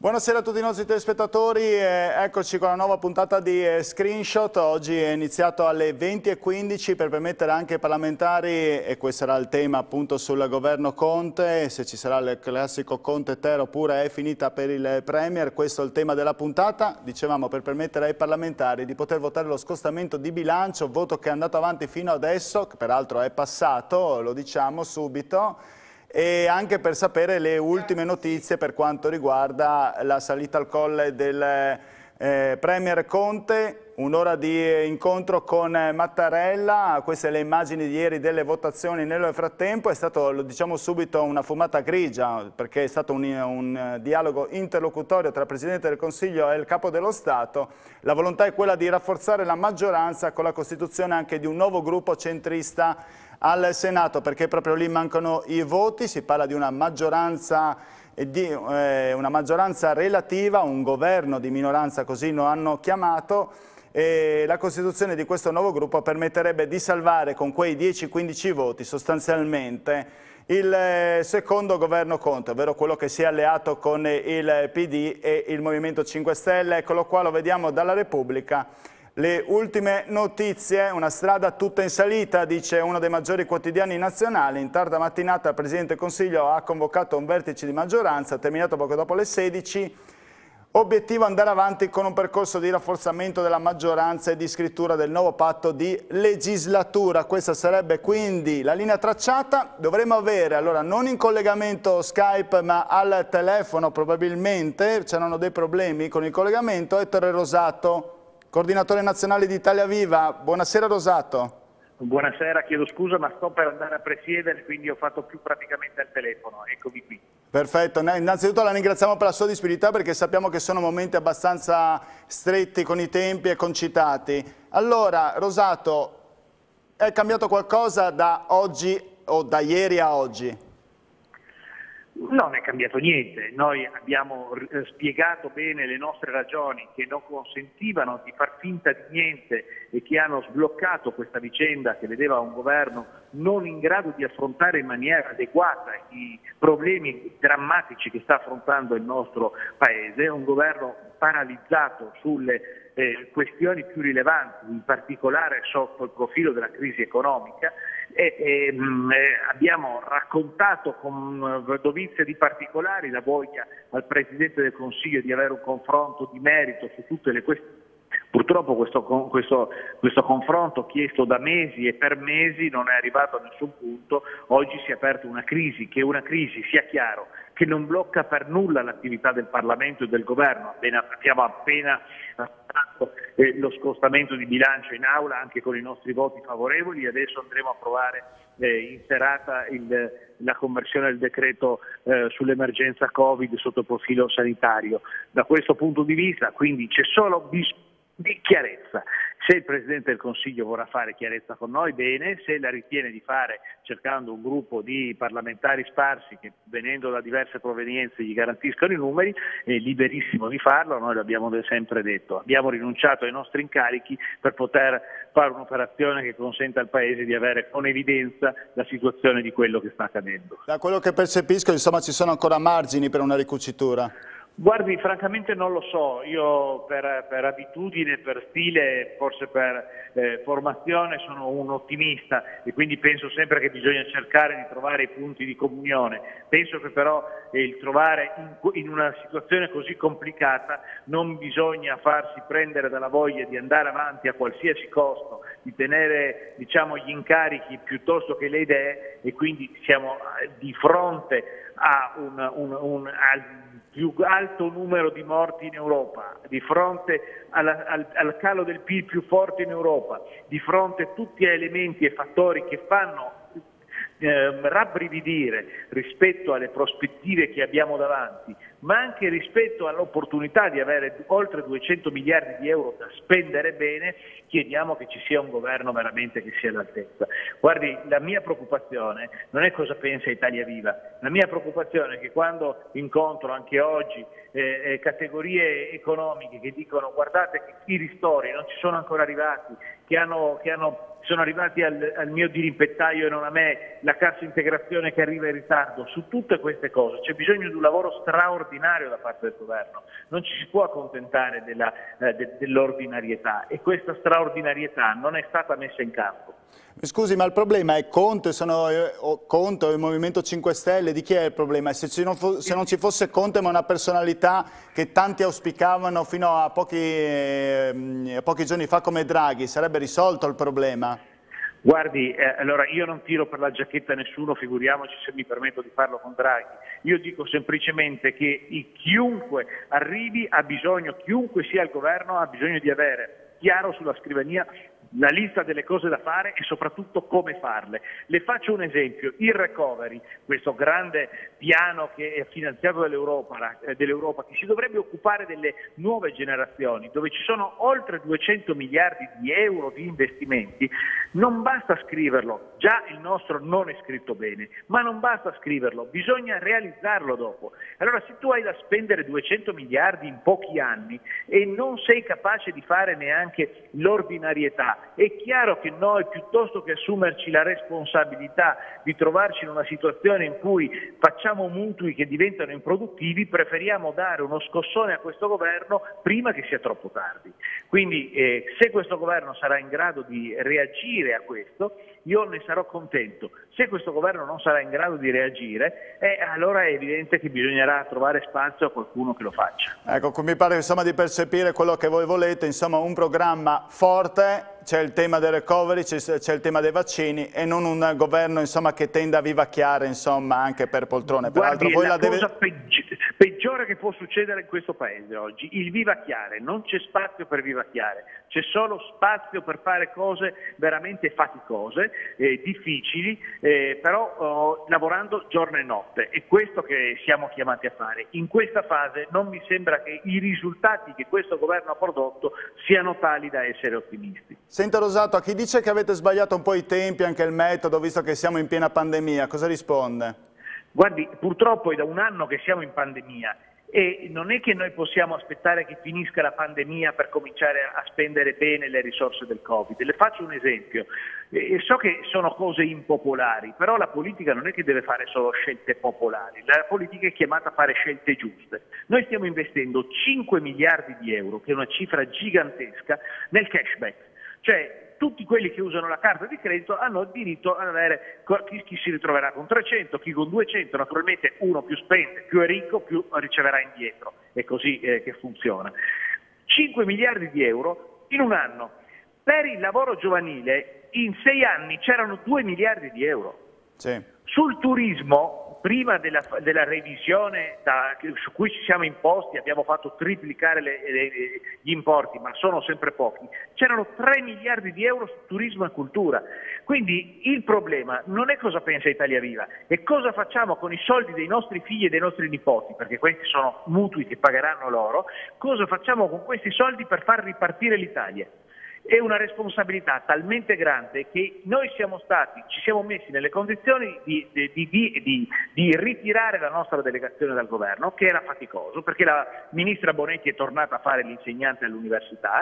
Buonasera a tutti i nostri telespettatori, eccoci con la nuova puntata di Screenshot. Oggi è iniziato alle 20:15 per permettere anche ai parlamentari, e questo sarà il tema appunto sul governo Conte, se ci sarà il classico Conte Ter oppure è finita per il Premier. Questo è il tema della puntata, dicevamo, per permettere ai parlamentari di poter votare lo scostamento di bilancio, voto che è andato avanti fino adesso, che peraltro è passato, lo diciamo subito, e anche per sapere le ultime notizie per quanto riguarda la salita al colle del Premier Conte. Un'ora di incontro con Mattarella, queste le immagini di ieri delle votazioni. Nel frattempo è stato, lo diciamo subito, una fumata grigia, perché è stato un dialogo interlocutorio tra il Presidente del Consiglio e il Capo dello Stato. La volontà è quella di rafforzare la maggioranza con la costituzione anche di un nuovo gruppo centrista al Senato, perché proprio lì mancano i voti. Si parla di una maggioranza relativa, un governo di minoranza, così lo hanno chiamato, e la costituzione di questo nuovo gruppo permetterebbe di salvare con quei 10-15 voti sostanzialmente il secondo governo Conte, ovvero quello che si è alleato con il PD e il Movimento 5 Stelle. Eccolo qua, lo vediamo dalla Repubblica. Le ultime notizie: una strada tutta in salita, dice uno dei maggiori quotidiani nazionali. In tarda mattinata il Presidente del Consiglio ha convocato un vertice di maggioranza, terminato poco dopo le 16. Obiettivo: andare avanti con un percorso di rafforzamento della maggioranza e di scrittura del nuovo patto di legislatura. Questa sarebbe quindi la linea tracciata. Dovremo avere, allora, non in collegamento Skype ma al telefono probabilmente, c'erano dei problemi con il collegamento, Ettore Rosato, coordinatore nazionale di Italia Viva. Buonasera Rosato. Buonasera, chiedo scusa ma sto per andare a presiedere, quindi ho fatto più praticamente al telefono, eccomi qui. Perfetto, innanzitutto la ringraziamo per la sua disponibilità, perché sappiamo che sono momenti abbastanza stretti con i tempi e concitati. Allora Rosato, è cambiato qualcosa da oggi o da ieri a oggi? Non è cambiato niente, noi abbiamo spiegato bene le nostre ragioni che non consentivano di far finta di niente e che hanno sbloccato questa vicenda che vedeva un governo non in grado di affrontare in maniera adeguata i problemi drammatici che sta affrontando il nostro Paese, un governo paralizzato sulle questioni più rilevanti, in particolare sotto il profilo della crisi economica. Abbiamo raccontato con dovizia di particolari la voglia al Presidente del Consiglio di avere un confronto di merito su tutte le questioni. Purtroppo questo confronto, chiesto da mesi e per mesi, non è arrivato a nessun punto. Oggi si è aperta una crisi, che è una crisi, sia chiaro, che non blocca per nulla l'attività del Parlamento e del Governo. Abbiamo appena fatto lo scostamento di bilancio in aula, anche con i nostri voti favorevoli. Adesso andremo a approvare in serata la conversione del decreto sull'emergenza Covid sotto il profilo sanitario. Da questo punto di vista, quindi, c'è solo bisogno di chiarezza. Se il Presidente del Consiglio vorrà fare chiarezza con noi, bene; se la ritiene di fare cercando un gruppo di parlamentari sparsi che, venendo da diverse provenienze, gli garantiscono i numeri, è liberissimo di farlo. Noi l'abbiamo sempre detto, abbiamo rinunciato ai nostri incarichi per poter fare un'operazione che consenta al Paese di avere con evidenza la situazione di quello che sta accadendo. Da quello che percepisco, insomma, ci sono ancora margini per una ricucitura. Guardi, francamente non lo so. Io per abitudine, per stile, forse per formazione sono un ottimista, e quindi penso sempre che bisogna cercare di trovare i punti di comunione. Penso che però il trovare in una situazione così complicata non bisogna farsi prendere dalla voglia di andare avanti a qualsiasi costo, di tenere, diciamo, gli incarichi piuttosto che le idee, e quindi siamo di fronte a al più alto numero di morti in Europa, di fronte al calo del PIL più forte in Europa, di fronte a tutti elementi e fattori che fanno rabbrividire rispetto alle prospettive che abbiamo davanti, ma anche rispetto all'opportunità di avere oltre 200 miliardi di euro da spendere bene. Chiediamo che ci sia un governo veramente che sia all'altezza. Guardi, la mia preoccupazione non è cosa pensa Italia Viva, la mia preoccupazione è che quando incontro anche oggi categorie economiche che dicono: guardate che i ristori non ci sono ancora arrivati, che hanno sono arrivati al mio dirimpettaio e non a me, la cassa integrazione che arriva in ritardo. Su tutte queste cose c'è bisogno di un lavoro straordinario da parte del governo, non ci si può accontentare dell'ordinarietà, e questa straordinarietà non è stata messa in campo. Scusi, ma il problema è Conte, Conte o il Movimento 5 Stelle? Di chi è il problema? Se non ci fosse Conte, ma una personalità che tanti auspicavano fino a pochi giorni fa come Draghi, sarebbe risolto il problema? Guardi, allora io non tiro per la giacchetta a nessuno, figuriamoci se mi permetto di farlo con Draghi. Io dico semplicemente che chiunque arrivi ha bisogno, chiunque sia al governo ha bisogno di avere chiaro sulla scrivania la lista delle cose da fare e soprattutto come farle. Le faccio un esempio: il recovery, questo grande piano che è finanziato dall'Europa, che si dovrebbe occupare delle nuove generazioni, dove ci sono oltre 200 miliardi di euro di investimenti, non basta scriverlo, già il nostro non è scritto bene, ma non basta scriverlo, bisogna realizzarlo dopo. Allora, se tu hai da spendere 200 miliardi in pochi anni e non sei capace di fare neanche l'ordinarietà, è chiaro che noi, piuttosto che assumerci la responsabilità di trovarci in una situazione in cui facciamo mutui che diventano improduttivi, preferiamo dare uno scossone a questo governo prima che sia troppo tardi. Quindi se questo governo sarà in grado di reagire a questo, io ne sarò contento. Se questo governo non sarà in grado di reagire, allora è evidente che bisognerà trovare spazio a qualcuno che lo faccia. Ecco, mi pare insomma di percepire quello che voi volete, insomma un programma forte, c'è il tema del recovery, c'è il tema dei vaccini e non un governo insomma che tende a vivacchiare insomma anche per poltrone. Guardi, voi la cosa peggiore che può succedere in questo paese oggi, il vivacchiare. Non c'è spazio per vivacchiare, c'è solo spazio per fare cose veramente faticose, difficili, però lavorando giorno e notte. È questo che siamo chiamati a fare. In questa fase non mi sembra che i risultati che questo governo ha prodotto siano tali da essere ottimisti. Senta Rosato, a chi dice che avete sbagliato un po' i tempi, anche il metodo, visto che siamo in piena pandemia, cosa risponde? Guardi, purtroppo è da un anno che siamo in pandemia e non è che noi possiamo aspettare che finisca la pandemia per cominciare a spendere bene le risorse del Covid. Le faccio un esempio. So che sono cose impopolari, però la politica non è che deve fare solo scelte popolari, la politica è chiamata a fare scelte giuste. Noi stiamo investendo 5 miliardi di euro, che è una cifra gigantesca, nel cashback. Cioè, tutti quelli che usano la carta di credito hanno il diritto ad avere, chi si ritroverà con 300, chi con 200, naturalmente uno più spende, più è ricco, più riceverà indietro. È così che funziona. 5 miliardi di euro in un anno. Per il lavoro giovanile in 6 anni c'erano 2 miliardi di euro. Sì. Sul turismo, prima della revisione su cui ci siamo imposti, abbiamo fatto triplicare gli importi, ma sono sempre pochi, c'erano 3 miliardi di euro su turismo e cultura. Quindi il problema non è cosa pensa Italia Viva, è cosa facciamo con i soldi dei nostri figli e dei nostri nipoti, perché questi sono mutui che pagheranno loro, cosa facciamo con questi soldi per far ripartire l'Italia. È una responsabilità talmente grande che noi ci siamo messi nelle condizioni di ritirare la nostra delegazione dal governo, che era faticoso, perché la ministra Bonetti è tornata a fare l'insegnante all'università,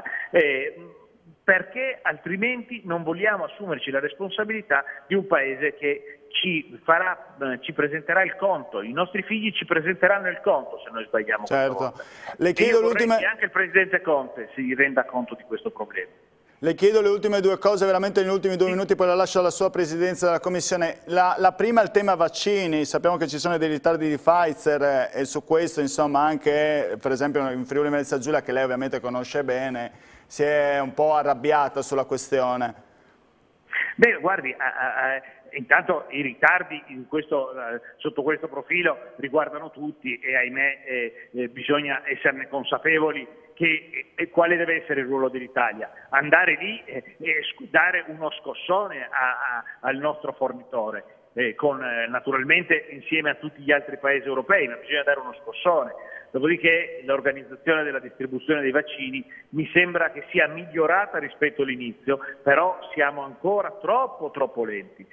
perché altrimenti non vogliamo assumerci la responsabilità di un paese che ci presenterà il conto, i nostri figli ci presenteranno il conto se noi sbagliamo. Certo. Le chiedo vorrei che anche il Presidente Conte si renda conto di questo problema. Le chiedo le ultime due cose, veramente negli ultimi 2 minuti, poi la lascio alla sua Presidenza della Commissione. La prima è il tema vaccini, sappiamo che ci sono dei ritardi di Pfizer e su questo insomma anche per esempio in Friuli Venezia Giulia, che lei ovviamente conosce bene, si è un po' arrabbiata sulla questione. Beh, guardi, intanto i ritardi sotto questo profilo riguardano tutti e ahimè bisogna esserne consapevoli quale deve essere il ruolo dell'Italia. Andare lì e dare uno scossone al nostro fornitore, naturalmente insieme a tutti gli altri paesi europei, ma bisogna dare uno scossone. Dopodiché l'organizzazione della distribuzione dei vaccini mi sembra che sia migliorata rispetto all'inizio, però siamo ancora troppo lenti,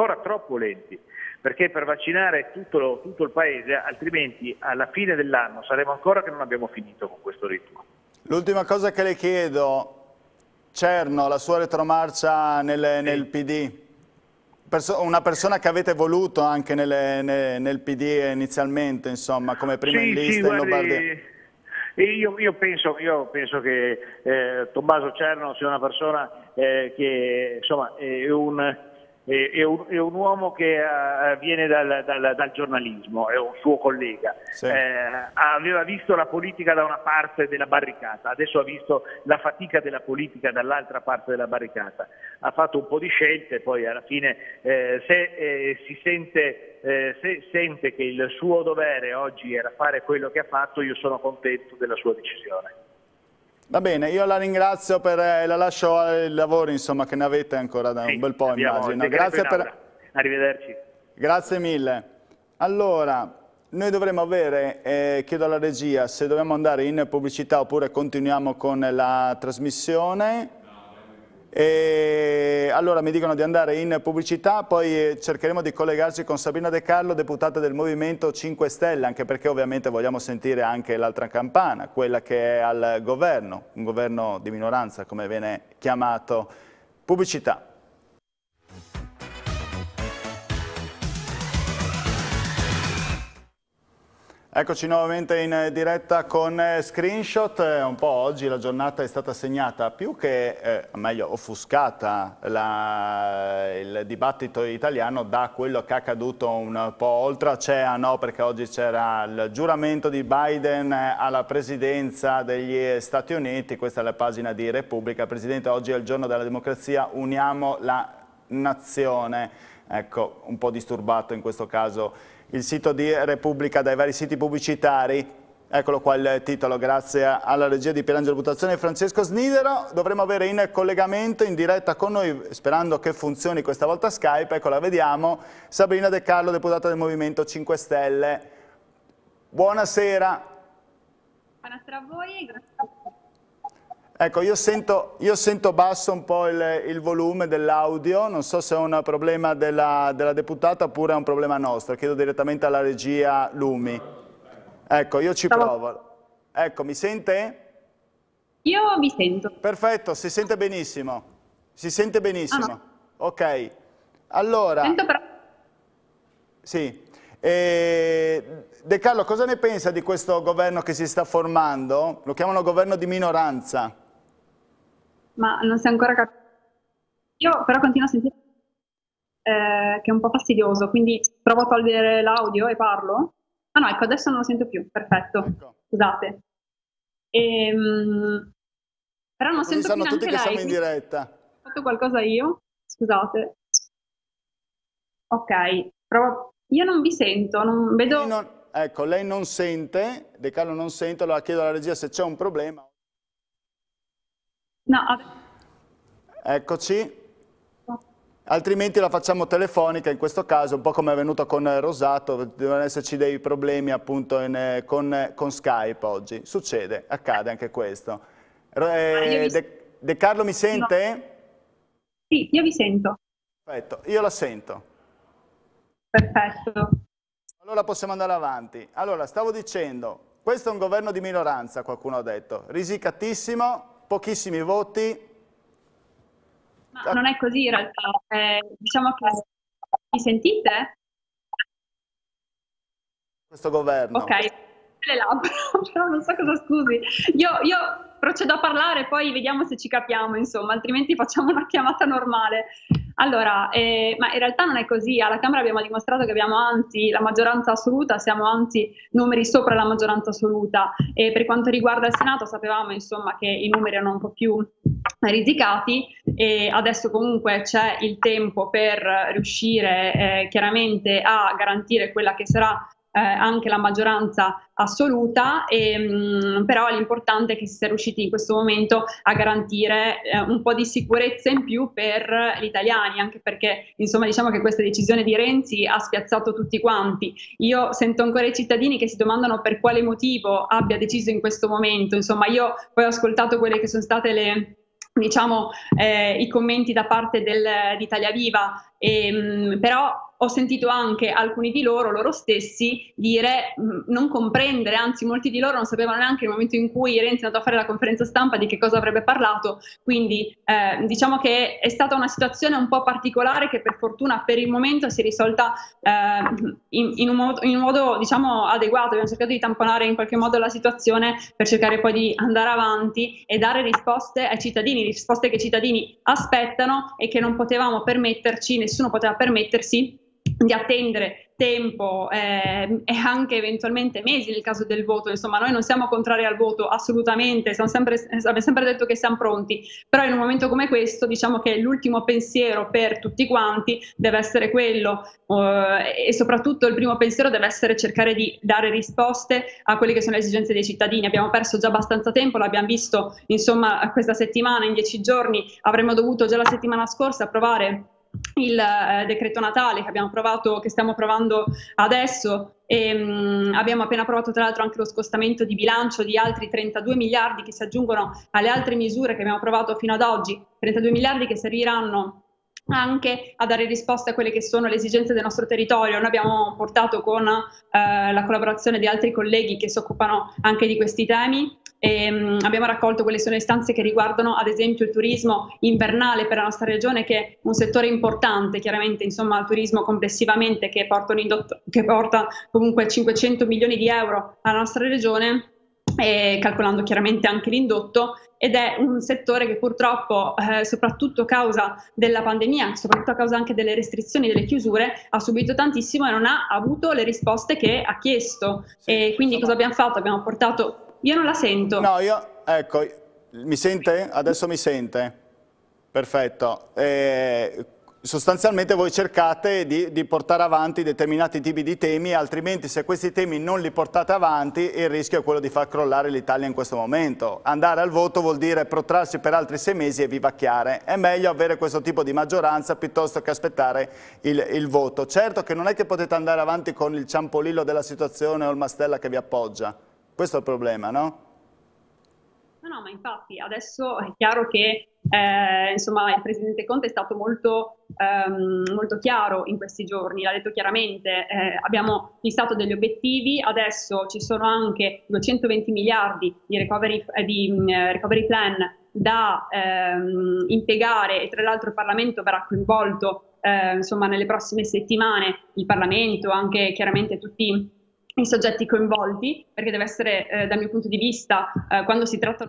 perché per vaccinare tutto il paese, altrimenti alla fine dell'anno saremo ancora che non abbiamo finito con questo ritmo. L'ultima cosa che le chiedo, Cerno, la sua retromarcia nel PD. Una persona che avete voluto anche nel PD inizialmente, insomma, come prima in lista in Lombardia. Io penso che Tommaso Cerno sia una persona che insomma, è un uomo che viene dal giornalismo, è un suo collega. Sì. Aveva visto la politica da una parte della barricata, adesso ha visto la fatica della politica dall'altra parte della barricata. Ha fatto un po' di scelte, poi alla fine se sente che il suo dovere oggi era fare quello che ha fatto, io sono contento della sua decisione. Va bene, io la ringrazio la lascio ai lavori, insomma, che ne avete ancora da un bel po', immagino. Grazie Arrivederci. Grazie mille. Allora, noi dovremmo avere, chiedo alla regia se dobbiamo andare in pubblicità oppure continuiamo con la trasmissione. Allora mi dicono di andare in pubblicità, poi cercheremo di collegarci con Sabrina De Carlo, deputata del Movimento 5 Stelle, anche perché ovviamente vogliamo sentire anche l'altra campana, quella che è al governo, un governo di minoranza come viene chiamato. Pubblicità. Eccoci nuovamente in diretta con Screenshot. Un po' oggi la giornata è stata segnata più che, meglio, offuscata il dibattito italiano da quello che è accaduto un po' oltreoceano, perché oggi c'era il giuramento di Biden alla presidenza degli Stati Uniti. Questa è la pagina di Repubblica. Presidente, oggi è il giorno della democrazia, uniamo la nazione. Ecco, un po' disturbato in questo caso il sito di Repubblica dai vari siti pubblicitari. Eccolo qua il titolo, grazie alla regia di Pierangelo Buttazione e Francesco Snidero. Dovremo avere in collegamento, in diretta con noi, sperando che funzioni questa volta Skype, ecco la vediamo, Sabrina De Carlo, deputata del Movimento 5 Stelle. Buonasera. Buonasera a voi, grazie. Ecco, io sento basso un po' il volume dell'audio, non so se è un problema della deputata oppure è un problema nostro, chiedo direttamente alla regia Lumi. Ecco, io ci provo. Ecco, mi sente? Io vi sento. Perfetto, si sente benissimo. Si sente benissimo. No. Ok, allora... Sento però... Sì. De Carlo, cosa ne pensa di questo governo che si sta formando? Lo chiamano governo di minoranza. Ma non si è ancora capito. Io però continuo a sentire che è un po' fastidioso, quindi provo a togliere l'audio e parlo. Ah no, ecco, adesso non lo sento più, perfetto. Ecco. Scusate. Però non Così sento più sanno tutti neanche che lei. siamo in diretta. Ho fatto qualcosa io? Scusate. Ok, provo. Io non vi sento, non vedo... Ecco, lei non sente, De Carlo non sente, allora chiedo alla regia se c'è un problema. No, Eccoci. Altrimenti la facciamo telefonica in questo caso, un po' come è venuto con Rosato, devono esserci dei problemi appunto con Skype oggi. Succede, accade anche questo. De Carlo mi sente? No. Sì, io vi sento. Perfetto, io la sento. Perfetto. Allora possiamo andare avanti. Allora, stavo dicendo, questo è un governo di minoranza, qualcuno ha detto, risicatissimo, pochissimi voti. Ma non è così in realtà, diciamo che mi sentite? Questo governo. Ok, le labbra, però non so cosa scusi. Io procedo a parlare, poi vediamo se ci capiamo, insomma, altrimenti facciamo una chiamata normale. Allora, ma in realtà non è così, alla Camera abbiamo dimostrato che abbiamo anzi la maggioranza assoluta, siamo anzi numeri sopra la maggioranza assoluta, e per quanto riguarda il Senato sapevamo insomma che i numeri erano un po' più risicati, e adesso comunque c'è il tempo per riuscire chiaramente a garantire quella che sarà anche la maggioranza assoluta, però l'importante è che si sia riusciti in questo momento a garantire un po' di sicurezza in più per gli italiani, anche perché insomma diciamo che questa decisione di Renzi ha spiazzato tutti quanti. Io sento ancora i cittadini che si domandano per quale motivo abbia deciso in questo momento, insomma io poi ho ascoltato quelle che sono state i commenti da parte di Italia Viva, Però ho sentito anche alcuni di loro stessi dire, non comprendere, anzi molti di loro non sapevano neanche nel momento in cui Renzi è andato a fare la conferenza stampa di che cosa avrebbe parlato, quindi diciamo che è stata una situazione un po' particolare che per fortuna per il momento si è risolta in un modo diciamo adeguato. Abbiamo cercato di tamponare in qualche modo la situazione per cercare poi di andare avanti e dare risposte ai cittadini, risposte che i cittadini aspettano e che non potevamo permetterci, nessuno poteva permettersi di attendere tempo e anche eventualmente mesi nel caso del voto. Insomma, noi non siamo contrari al voto assolutamente, abbiamo sempre detto che siamo pronti, però in un momento come questo diciamo che l'ultimo pensiero per tutti quanti deve essere quello e soprattutto il primo pensiero deve essere cercare di dare risposte a quelle che sono le esigenze dei cittadini. Abbiamo perso già abbastanza tempo, l'abbiamo visto insomma questa settimana, in 10 giorni avremmo dovuto già la settimana scorsa approvare il decreto Natale che stiamo provando adesso e abbiamo appena approvato tra l'altro anche lo scostamento di bilancio di altri 32 miliardi che si aggiungono alle altre misure che abbiamo approvato fino ad oggi, 32 miliardi che serviranno anche a dare risposte a quelle che sono le esigenze del nostro territorio. Noi abbiamo portato con la collaborazione di altri colleghi che si occupano anche di questi temi e abbiamo raccolto quelle sono le istanze che riguardano ad esempio il turismo invernale per la nostra regione, che è un settore importante, chiaramente insomma il turismo complessivamente che porta comunque 500 milioni di euro alla nostra regione, calcolando chiaramente anche l'indotto, ed è un settore che purtroppo, soprattutto a causa della pandemia, soprattutto a causa anche delle restrizioni, delle chiusure, ha subito tantissimo e non ha avuto le risposte che ha chiesto. Sì, e quindi cosa abbiamo fatto? Abbiamo portato... Io non la sento. No, ecco, mi sente? Adesso mi sente? Perfetto. Sostanzialmente voi cercate di portare avanti determinati tipi di temi, altrimenti se questi temi non li portate avanti il rischio è quello di far crollare l'Italia in questo momento. Andare al voto vuol dire protrarsi per altri 6 mesi e vivacchiare. È meglio avere questo tipo di maggioranza piuttosto che aspettare il voto. Certo che non è che potete andare avanti con il ciampolillo della situazione o il Mastella che vi appoggia. Questo è il problema, no? No, ma infatti adesso è chiaro che insomma, il Presidente Conte è stato molto chiaro in questi giorni, l'ha detto chiaramente, abbiamo fissato degli obiettivi, adesso ci sono anche 220 miliardi di recovery plan da impiegare e tra l'altro il Parlamento verrà coinvolto insomma, nelle prossime settimane, il Parlamento, anche chiaramente tutti i soggetti coinvolti, perché deve essere dal mio punto di vista quando si tratta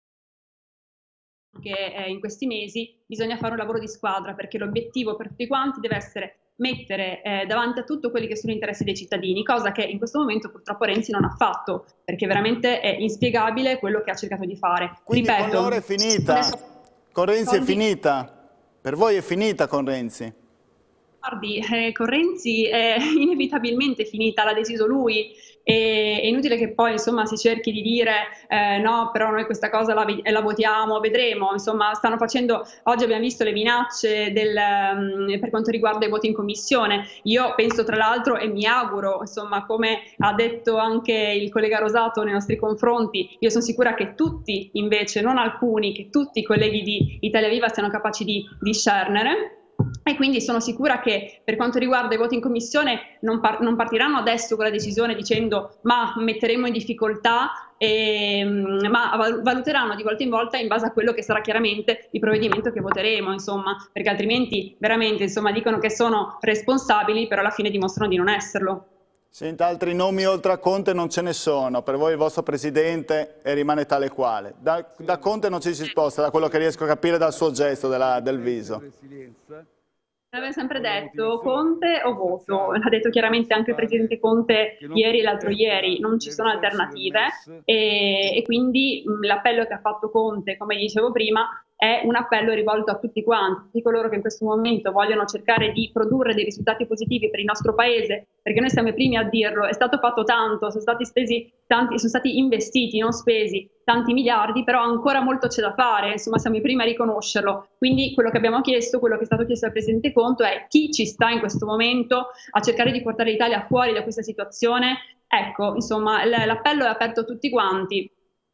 che in questi mesi bisogna fare un lavoro di squadra, perché l'obiettivo per tutti quanti deve essere mettere davanti a tutto quelli che sono gli interessi dei cittadini, cosa che in questo momento purtroppo Renzi non ha fatto, perché veramente è inspiegabile quello che ha cercato di fare. Quindi ripeto, con loro è finita, con Renzi è finita, per voi è finita con Renzi? Guardi, con Renzi è inevitabilmente finita, l'ha deciso lui, e è inutile che poi insomma si cerchi di dire no, però noi questa cosa la votiamo, vedremo, insomma stanno facendo, oggi abbiamo visto le minacce per quanto riguarda i voti in commissione. Io penso tra l'altro e mi auguro, insomma, come ha detto anche il collega Rosato nei nostri confronti, io sono sicura che tutti invece, non alcuni, che tutti i colleghi di Italia Viva siano capaci di discernere. E quindi sono sicura che per quanto riguarda i voti in commissione non partiranno adesso con la decisione dicendo ma metteremo in difficoltà, ma valuteranno di volta in volta in base a quello che sarà chiaramente il provvedimento che voteremo, insomma, perché altrimenti veramente insomma, dicono che sono responsabili, però alla fine dimostrano di non esserlo. Senta, altri nomi oltre a Conte non ce ne sono, per voi il vostro Presidente rimane tale quale. Da Conte non ci si sposta, da quello che riesco a capire dal suo gesto, del viso. Aveva sempre detto Conte o voto, l'ha detto chiaramente anche il Presidente Conte ieri e l'altro ieri, non ci sono alternative e quindi l'appello che ha fatto Conte, come dicevo prima, è un appello rivolto a tutti quanti, tutti coloro che in questo momento vogliono cercare di produrre dei risultati positivi per il nostro Paese, perché noi siamo i primi a dirlo, è stato fatto tanto, sono stati spesi tanti, sono stati investiti, non spesi, tanti miliardi, però ancora molto c'è da fare, insomma siamo i primi a riconoscerlo. Quindi quello che abbiamo chiesto, quello che è stato chiesto al Presidente Conte è chi ci sta in questo momento a cercare di portare l'Italia fuori da questa situazione. Ecco, insomma, l'appello è aperto a tutti quanti.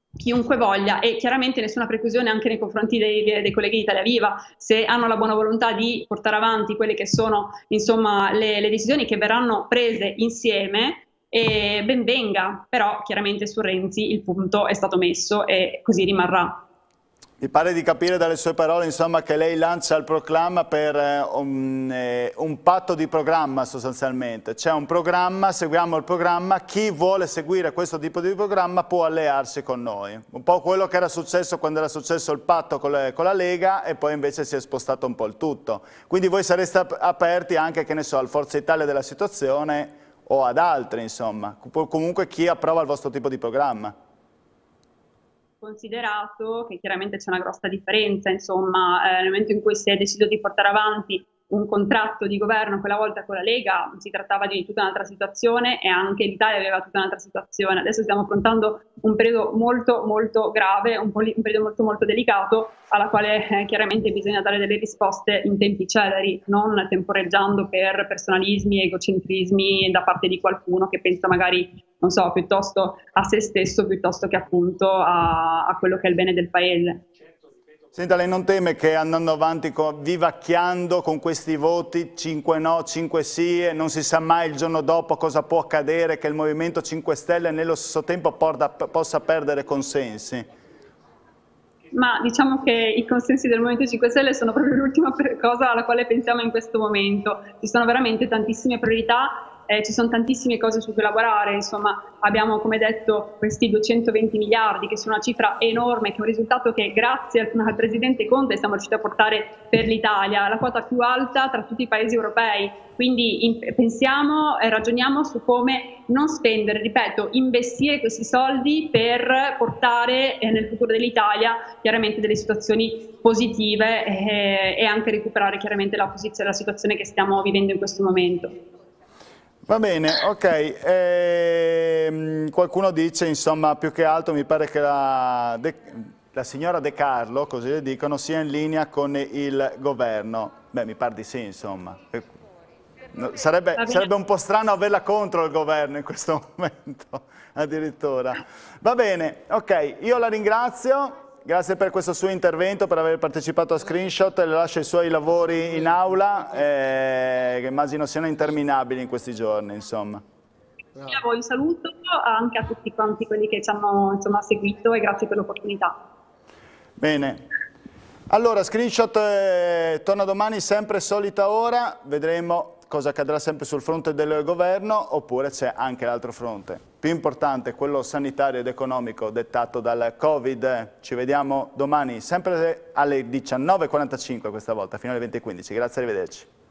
chiunque voglia, e chiaramente nessuna preclusione anche nei confronti dei colleghi di Italia Viva, se hanno la buona volontà di portare avanti quelle che sono insomma le decisioni che verranno prese insieme, e ben venga, però chiaramente su Renzi il punto è stato messo e così rimarrà. Mi pare di capire dalle sue parole, insomma, che lei lancia il proclama per un patto di programma sostanzialmente. C'è un programma, seguiamo il programma, chi vuole seguire questo tipo di programma può allearsi con noi. Un po' quello che era successo quando era successo il patto con la Lega e poi invece si è spostato un po' il tutto. Quindi voi sareste aperti anche, che ne so, al Forza Italia della situazione o ad altri, insomma. Comunque chi approva il vostro tipo di programma. Considerato che chiaramente c'è una grossa differenza, insomma, nel momento in cui si è deciso di portare avanti un contratto di governo, quella volta con la Lega si trattava di tutta un'altra situazione e anche l'Italia aveva tutta un'altra situazione. Adesso stiamo affrontando un periodo molto molto grave, un periodo molto molto delicato, alla quale chiaramente bisogna dare delle risposte in tempi celeri, non temporeggiando per personalismi e egocentrismi da parte di qualcuno che pensa magari, non so, piuttosto a se stesso piuttosto che appunto a quello che è il bene del paese. Senta, lei non teme che andando avanti vivacchiando con questi voti 5 no, 5 sì e non si sa mai il giorno dopo cosa può accadere, che il Movimento 5 Stelle nello stesso tempo possa perdere consensi? Ma diciamo che i consensi del Movimento 5 Stelle sono proprio l'ultima cosa alla quale pensiamo in questo momento. Ci sono veramente tantissime priorità. Ci sono tantissime cose su cui lavorare, insomma abbiamo come detto questi 220 miliardi che sono una cifra enorme, che è un risultato che grazie al Presidente Conte siamo riusciti a portare per l'Italia, la quota più alta tra tutti i paesi europei, quindi pensiamo e ragioniamo su come non spendere, ripeto, investire questi soldi per portare nel futuro dell'Italia chiaramente delle situazioni positive e anche recuperare chiaramente la situazione che stiamo vivendo in questo momento. Va bene, ok. Qualcuno dice, insomma, più che altro mi pare che la signora De Carlo, così le dicono, sia in linea con il governo. Beh, mi pare di sì, insomma. Sarebbe un po' strano averla contro il governo in questo momento, addirittura. Va bene, ok, io la ringrazio. Grazie per questo suo intervento, per aver partecipato a Screenshot, le lascio i suoi lavori in aula, che immagino siano interminabili in questi giorni, insomma. A voi un saluto, anche a tutti quanti quelli che ci hanno insomma, seguito e grazie per l'opportunità. Bene. Allora, Screenshot torna domani sempre solita ora, vedremo cosa accadrà sempre sul fronte del governo, oppure c'è anche l'altro fronte. Più importante, quello sanitario ed economico dettato dal Covid. Ci vediamo domani, sempre alle 19:45 questa volta, fino alle 20:15. Grazie, arrivederci.